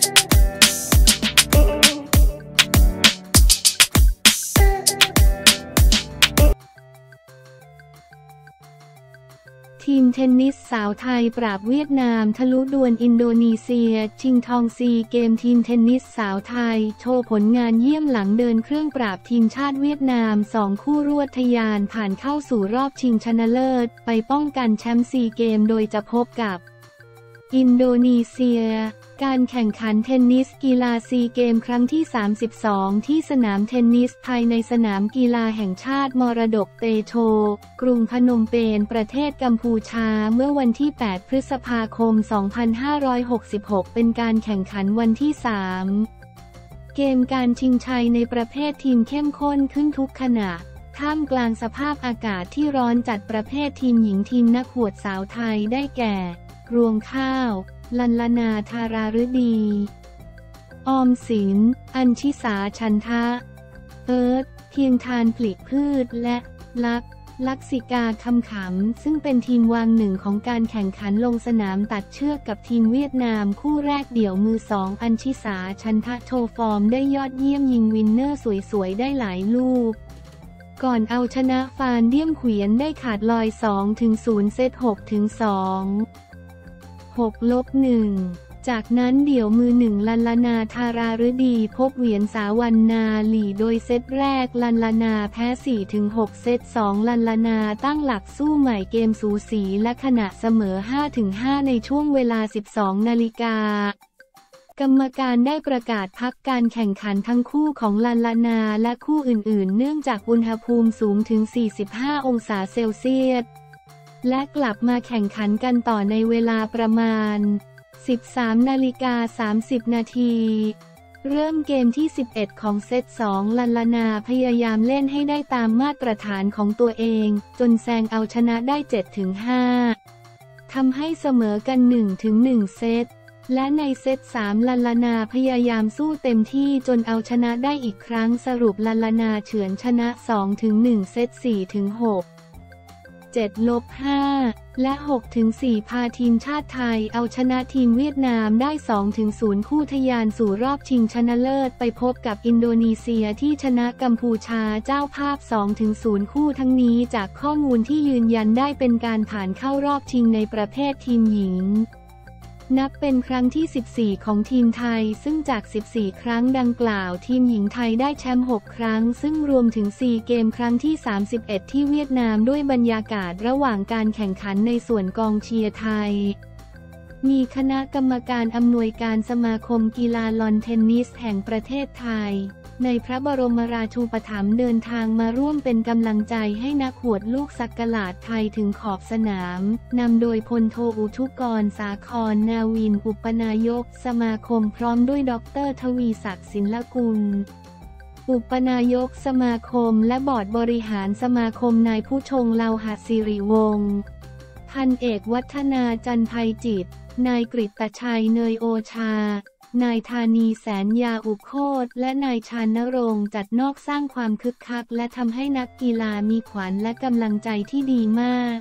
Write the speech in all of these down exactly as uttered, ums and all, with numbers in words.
ทีมเทนนิสสาวไทยปราบเวียดนามทะลุดวลอินโดนีเซียชิงทองซีเกมทีมเทนนิสสาวไทยโชว์ผลงานเยี่ยมหลังเดินเครื่องปราบทีมชาติเวียดนามสองคู่รวดทะยานผ่านเข้าสู่รอบชิงชนะเลิศไปป้องกันแชมป์ซีเกมโดยจะพบกับอินโดนีเซียการแข่งขันเทนนิสกีฬาซีเกมครั้งที่สามสิบสองที่สนามเทนนิสภายในสนามกีฬาแห่งชาติมรดกเตโชกรุงพนมเปญประเทศกัมพูชาเมื่อวันที่แปดพฤษภาคมสองพันห้าร้อยหกสิบหกเป็นการแข่งขันวันที่สามเกมการชิงชัยในประเภททีมเข้มข้นขึ้นทุกขณะท่ามกลางสภาพอากาศที่ร้อนจัดประเภททีมหญิงทีมนักหวดสาวไทยได้แก่รวงข้าวลัลลนาธาราฤดีออมสินอัญชิสาชันทะเอิร์ธเพียงทานผลิพืชและลักลักษิกาคำขำซึ่งเป็นทีมวางหนึ่งของการแข่งขันลงสนามตัดเชือกกับทีมเวียดนามคู่แรกเดี่ยวมือสองอัญชิสาชันทะโชว์ฟอร์มได้ยอดเยี่ยมยิงวินเนอร์สวยๆได้หลายลูกก่อนเอาชนะฟานเดี่ยมเขวียนได้ขาดลอย สองถึงศูนย์ เซต หกถึงสองหกลบหนึ่ง จากนั้นเดี่ยวมือหนึ่งลัลลนาธาราฤดีพบเหวียนสาวันนาหลี่โดยเซตแรกลัลลนาแพ้ สี่ถึงหก เซต สองลัลลนาตั้งหลักสู้ใหม่เกมสูสีและขณะเสมอ ห้าถึงห้า ในช่วงเวลา สิบสองนาฬิกากรรมการได้ประกาศพักการแข่งขันทั้งคู่ของลัลลนาและคู่อื่นๆเนื่องจากอุณหภูมิสูงถึง สี่สิบห้า องศาเซลเซียสและกลับมาแข่งขันกันต่อในเวลาประมาณ สิบสามนาฬิกาสามสิบ นาที เริ่มเกมที่ สิบเอ็ด ของเซต สองลัลลนาพยายามเล่นให้ได้ตามมาตรฐานของตัวเองจนแซงเอาชนะได้ เจ็ดถึงห้า ทำให้เสมอกัน หนึ่งถึงหนึ่ง เซตและในเซต สามลัลลนาพยายามสู้เต็มที่จนเอาชนะได้อีกครั้งสรุปลัลลนาเฉือนชนะ สองถึงหนึ่ง เซต สี่ถึงหกเจ็ดลบห้า และ หกถึงสี่ พาทีมชาติไทยเอาชนะทีมเวียดนามได้ สองถึงศูนย์ คู่ทะยานสู่รอบชิงชนะเลิศไปพบกับอินโดนีเซียที่ชนะกัมพูชาเจ้าภาพ สองถึงศูนย์ คู่ทั้งนี้จากข้อมูลที่ยืนยันได้เป็นการผ่านเข้ารอบชิงในประเภททีมหญิงนับเป็นครั้งที่ สิบสี่ ของทีมไทยซึ่งจาก สิบสี่ ครั้งดังกล่าวทีมหญิงไทยได้แชมป์ หก ครั้งซึ่งรวมถึง ซี เกมครั้งที่ สามสิบเอ็ด ที่เวียดนามด้วยบรรยากาศระหว่างการแข่งขันในส่วนกองเชียร์ไทยมีคณะกรรมการอำนวยการสมาคมกีฬาลอนเทนนิสแห่งประเทศไทยในพระบรมราชูปถัมภ์เดินทางมาร่วมเป็นกำลังใจให้นักหวดลูกสักหลาดไทยถึงขอบสนามนำโดยพลโทอุทุกรสาครนาวินอุปนายกสมาคมพร้อมด้วยดร.ทวีศักดิ์ศิลกุลอุปนายกสมาคมและบอร์ดบริหารสมาคมนายผู้ชงเลาหศิริวงศ์พันเอกวัฒนาจันไพจิตรนายกฤตชัยเนยโอชานายธานีแสนยาอุโคตและนายชานรงค์จัดนอกสร้างความคึกคักและทำให้นักกีฬามีขวัญและกำลังใจที่ดีมาก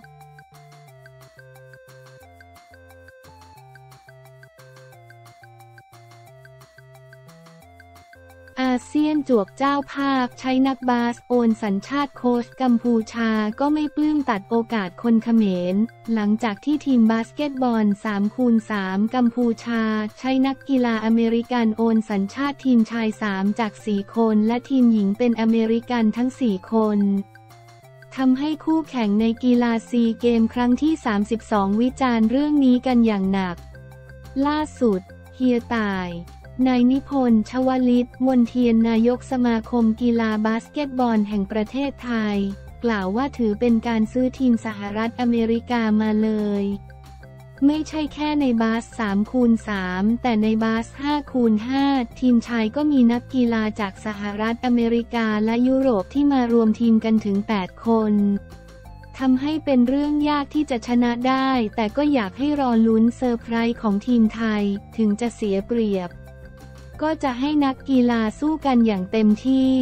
อาเซียนจวกเจ้าภาพใช้นักบาสโอนสัญชาติโค้ชกัมพูชาก็ไม่ปลื้มตัดโอกาสคนเขมรหลังจากที่ทีมบาสเกตบอล สามคูณสาม กัมพูชาใช้นักกีฬาอเมริกันโอนสัญชาติทีมชาย สาม จาก สี่ คนและทีมหญิงเป็นอเมริกันทั้ง สี่ คนทำให้คู่แข่งในกีฬาซีเกมครั้งที่ สามสิบสอง วิจารณ์เรื่องนี้กันอย่างหนักล่าสุดเฮียต่ายนายนิพนธ์ ชวลิตมนเทียนนายกสมาคมกีฬาบาสเกตบอลแห่งประเทศไทยกล่าวว่าถือเป็นการซื้อทีมสหรัฐอเมริกามาเลยไม่ใช่แค่ในบาส สามคูณสาม แต่ในบาส ห้าคูณห้า ทีมชายก็มีนักกีฬาจากสหรัฐอเมริกาและยุโรปที่มารวมทีมกันถึง แปด คนทำให้เป็นเรื่องยากที่จะชนะได้แต่ก็อยากให้รอลุ้นเซอร์ไพรส์ของทีมไทยถึงจะเสียเปรียบก็จะให้นักกีฬาสู้กันอย่างเต็มที่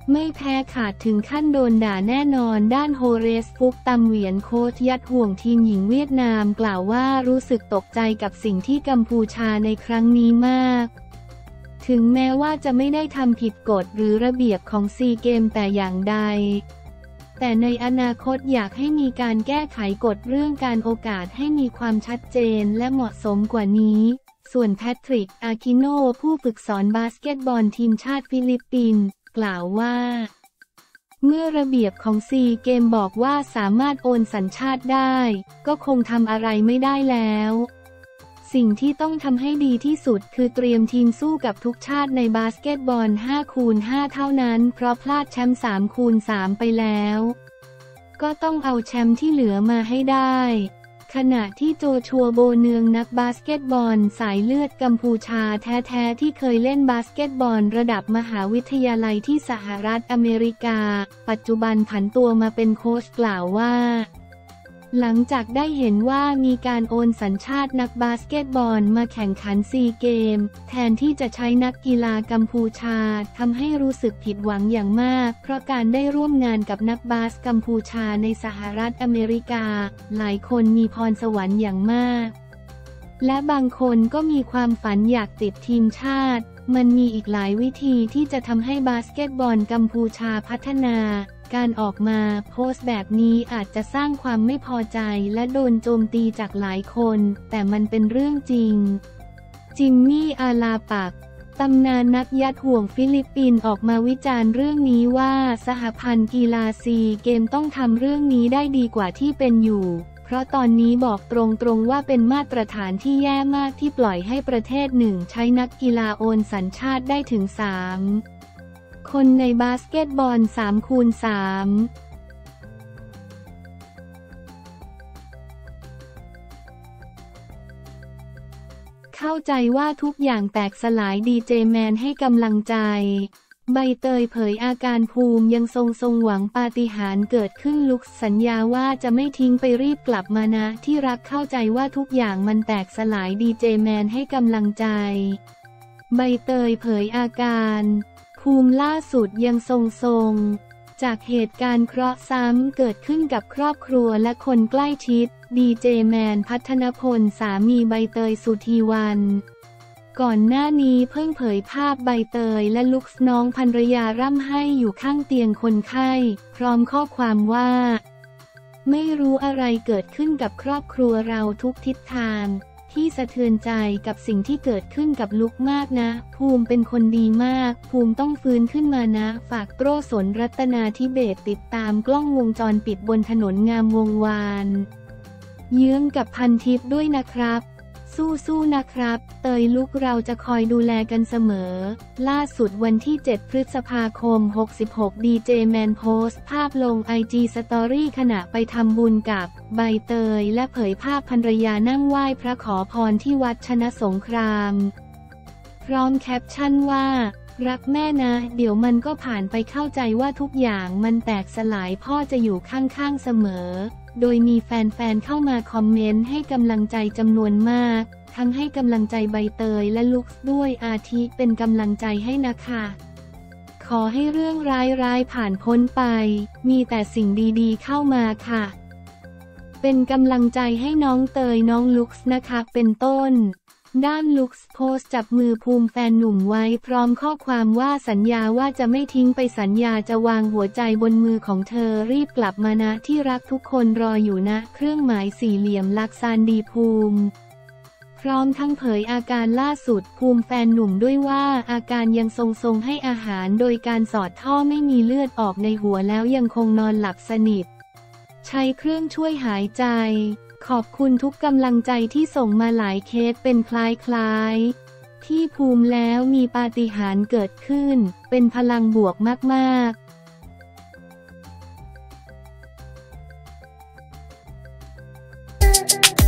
ไม่แพ้ขาดถึงขั้นโดนด่าแน่นอนด้านโฮเรสฟุกตัมเหวียนโค้ชยัดห่วงทีมหญิงเวียดนามกล่าวว่ารู้สึกตกใจกับสิ่งที่กัมพูชาในครั้งนี้มากถึงแม้ว่าจะไม่ได้ทำผิดกฎหรือระเบียบของซีเกมแต่อย่างใดแต่ในอนาคตอยากให้มีการแก้ไขกฎเรื่องการโอกาสให้มีความชัดเจนและเหมาะสมกว่านี้ส่วนแพทริก อาคิโนผู้ฝึกสอนบาสเกตบอลทีมชาติฟิลิปปินส์กล่าวว่าเมื่อระเบียบของซีเกมบอกว่าสามารถโอนสัญชาติได้ก็คงทำอะไรไม่ได้แล้วสิ่งที่ต้องทำให้ดีที่สุดคือเตรียมทีมสู้กับทุกชาติในบาสเกตบอล ห้าคูณห้า เท่านั้นเพราะพลาดแชมป์ สามคูณสาม ไปแล้วก็ต้องเอาแชมป์ที่เหลือมาให้ได้ขณะที่โจชัวโบเนืองนักบาสเกตบอลสายเลือดกัมพูชาแท้ๆที่เคยเล่นบาสเกตบอลระดับมหาวิทยาลัยที่สหรัฐอเมริกาปัจจุบันผันตัวมาเป็นโค้ชกล่าวว่าหลังจากได้เห็นว่ามีการโอนสัญชาตินักบาสเกตบอลมาแข่งขันซีเกมแทนที่จะใช้นักกีฬากัมพูชาทำให้รู้สึกผิดหวังอย่างมากเพราะการได้ร่วมงานกับนักบาสกัมพูชาในสหรัฐอเมริกาหลายคนมีพรสวรรค์อย่างมากและบางคนก็มีความฝันอยากติดทีมชาติมันมีอีกหลายวิธีที่จะทำให้บาสเกตบอลกัมพูชาพัฒนาการออกมาโพสต์แบบนี้อาจจะสร้างความไม่พอใจและโดนโจมตีจากหลายคนแต่มันเป็นเรื่องจริงจิมมี่อาลาปักตำนานนักยัดห่วงฟิลิปปินส์ออกมาวิจารณ์เรื่องนี้ว่าสหพันธ์กีฬาซีเกมต้องทำเรื่องนี้ได้ดีกว่าที่เป็นอยู่เพราะตอนนี้บอกตรงๆว่าเป็นมาตรฐานที่แย่มากที่ปล่อยให้ประเทศหนึ่งใช้นักกีฬาโอนสัญชาติได้ถึงสามคนในบาสเกตบอล สามคูณสาม เข้าใจว่าทุกอย่างแตกสลายดีเจแมนให้กำลังใจใบเตยเผยอาการภูมิยังทรงทรงหวังปาฏิหาริย์เกิดขึ้นลุคสัญญาว่าจะไม่ทิ้งไปรีบกลับมานะที่รักเข้าใจว่าทุกอย่างมันแตกสลายดีเจแมนให้กำลังใจใบเตยเผยอาการภูมิล่าสุดยังทรงทรงจากเหตุการณ์เคราะห์ซ้ำเกิดขึ้นกับครอบครัวและคนใกล้ชิดดีเจแมนพัฒนพลสามีใบเตยสุธีวรรณก่อนหน้านี้เพิ่งเผยภาพใบเตยและลุคน้องภรรยาร่ำไห้อยู่ข้างเตียงคนไข้พร้อมข้อความว่าไม่รู้อะไรเกิดขึ้นกับครอบครัวเราทุกทิศทางที่สะเทือนใจกับสิ่งที่เกิดขึ้นกับลุคมากนะภูมิเป็นคนดีมากภูมิต้องฟื้นขึ้นมานะฝากโตรสนรัตนาธิเบศติดตามกล้องวงจรปิดบนถนนงามวงวานเยื้องกับพันทิพย์ด้วยนะครับสู้ๆนะครับเตยลุกเราจะคอยดูแลกันเสมอล่าสุดวันที่เจ็ดพฤษภาคมหกสิบหกดีเจแมนโพสต์ภาพลงไอจีสตอรี่ขณะไปทำบุญกับใบเตยและเผยภาพภรรยานั่งไหว้พระขอพรที่วัดชนะสงครามพร้อมแคปชั่นว่ารักแม่นะเดี๋ยวมันก็ผ่านไปเข้าใจว่าทุกอย่างมันแตกสลายพ่อจะอยู่ข้างๆเสมอโดยมีแฟนๆเข้ามาคอมเมนต์ให้กำลังใจจำนวนมากทั้งให้กำลังใจใบเตยและลุคด้วยอาทิเป็นกำลังใจให้นะคะขอให้เรื่องร้ายๆผ่านพ้นไปมีแต่สิ่งดีๆเข้ามาค่ะเป็นกำลังใจให้น้องเตยน้องลุคนะคะเป็นต้นด้านลุคโพสต์จับมือภูมิแฟนหนุ่มไว้พร้อมข้อความว่าสัญญาว่าจะไม่ทิ้งไปสัญญาจะวางหัวใจบนมือของเธอรีบกลับมานะที่รักทุกคนรออยู่นะเครื่องหมายสี่เหลี่ยมลักษณ์ดีภูมิพร้อมทั้งเผยอาการล่าสุดภูมิแฟนหนุ่มด้วยว่าอาการยังทรงๆให้อาหารโดยการสอดท่อไม่มีเลือดออกในหัวแล้วยังคงนอนหลับสนิทใช้เครื่องช่วยหายใจขอบคุณทุกกำลังใจที่ส่งมาหลายเคสเป็นคล้ายๆที่ภูมิแล้วมีปาฏิหาริย์เกิดขึ้นเป็นพลังบวกมากๆ